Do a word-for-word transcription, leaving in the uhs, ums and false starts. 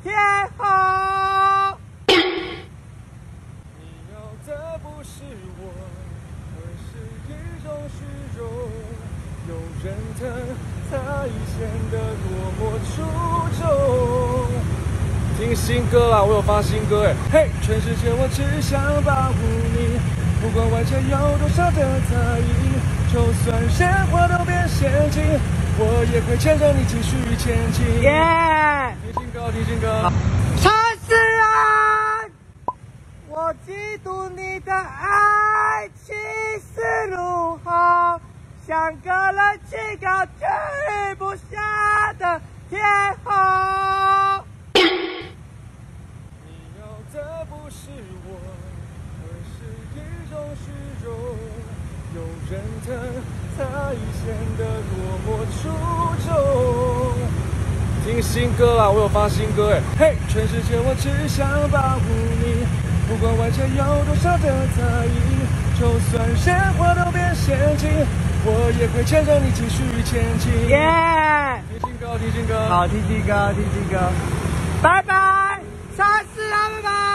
天后。 你要的不是我，而是一种虚荣。有人疼，才显得多么出众。听新歌啊，我有发新歌哎！嘿，全世界我只想保护你，不管外界有多少的在意，就算鲜花都变陷阱，我也会牵着你继续前进。 耶！ 听新歌，听新歌。 陈思然，我嫉妒你的爱气势如虹，像个人气高居不下的天后。 的不是我，而是一种虚荣。有人疼，才显得多么出众。听新歌啊，我有发新歌哎！嘿，全世界我只想保护你，不管外界有多少的在意，就算鲜花都变陷阱，我也会牵着你继续前进。 耶！ 听新歌，听新歌。 好，听新歌，听新歌。拜拜，下次啊，拜拜。